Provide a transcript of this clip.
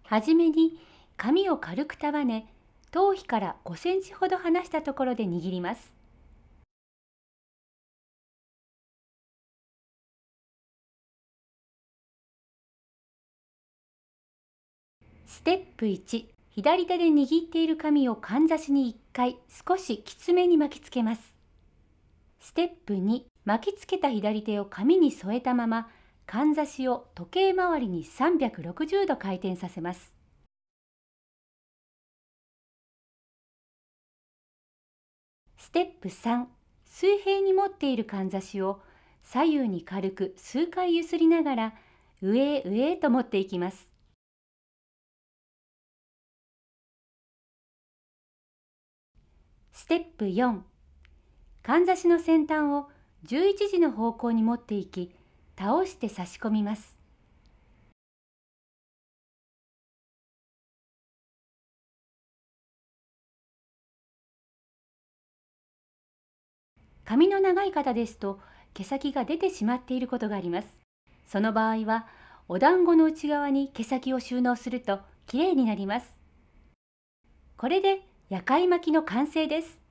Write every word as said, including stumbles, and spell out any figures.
はじめに紙を軽く束ね、頭皮からごセンチほど離したところで握ります。ステップいち、左手で握っている紙をかんざしにいっかい少しきつめに巻きつけます。ステップに、巻きつけた左手を紙に添えたまま、かんざしを時計回りにさんびゃくろくじゅうど回転させます。ステップさん、水平に持っているかんざしを左右に軽く数回ゆすりながら上へ上へと持っていきます。ステップよん、かんざしの先端をじゅういちじの方向に持っていき、倒して差し込みます。髪の長い方ですと毛先が出てしまっていることがあります。その場合はお団子の内側に毛先を収納するときれいになります。これで夜会巻きの完成です。